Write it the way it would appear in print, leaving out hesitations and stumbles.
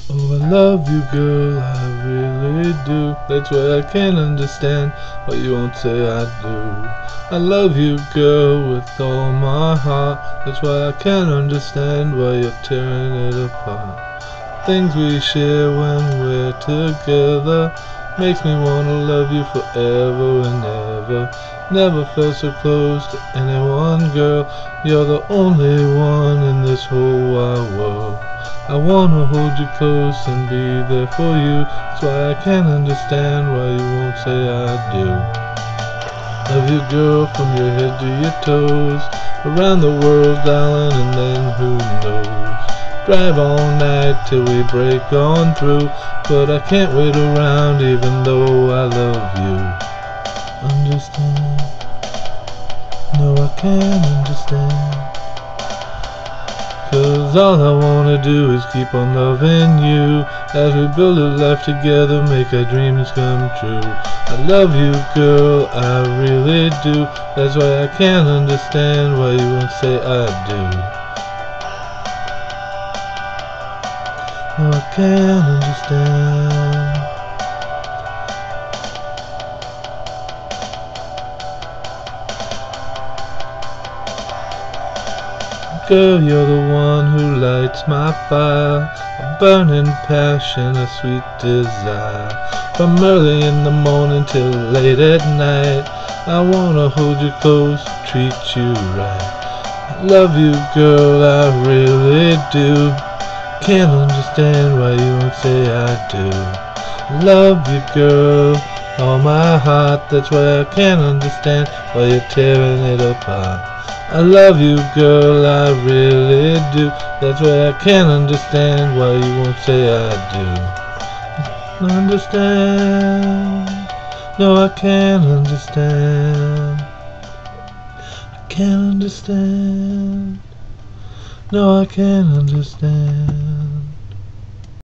Oh, I love you, girl, I really do. That's why I can't understand what you won't say I do. I love you, girl, with all my heart. That's why I can't understand why you're tearing it apart. Things we share when we're together makes me wanna love you forever and ever. Never felt so close to anyone, girl. You're the only one in this whole wide world. I wanna hold you close and be there for you. That's why I can't understand why you won't say I do. Love you, girl, from your head to your toes. Around the world, darling, and then who knows? Drive all night till we break on through. But I can't wait around even though I love you. Understand? No, I can't understand. 'Cause all I wanna do is keep on loving you. As we build a life together, make our dreams come true. I love you, girl, I really do. That's why I can't understand why you won't say I do. No, I can't understand. Girl, you're the one who lights my fire, a burning passion, a sweet desire. From early in the morning till late at night, I wanna hold you close, treat you right. I love you, girl, I really do. Can't understand why you won't say I do. Love you, girl, all my heart. That's why I can't understand why you're tearing it apart. I love you, girl, I really do. That's why I can't understand why you won't say I do. Understand? No, I can't understand. I can't understand. No, I can't understand.